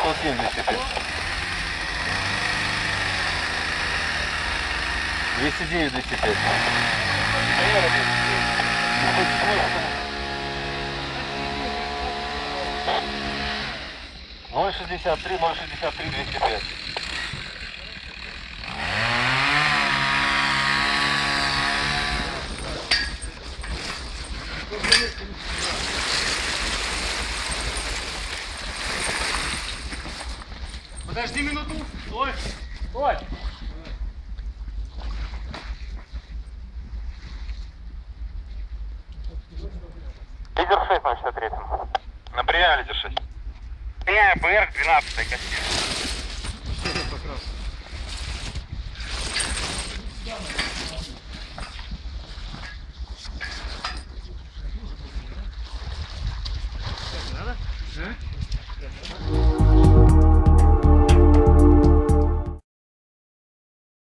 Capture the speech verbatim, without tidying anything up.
сто семь двести пять. двести девять двести пять. ноль шестьдесят три ноль шестьдесят три двести пять. Подожди минуту. Стой. Стой. Лидер шесть на шестьдесят три. На приеме лидер шесть. Прием БР двенадцать костюм. Надо? А?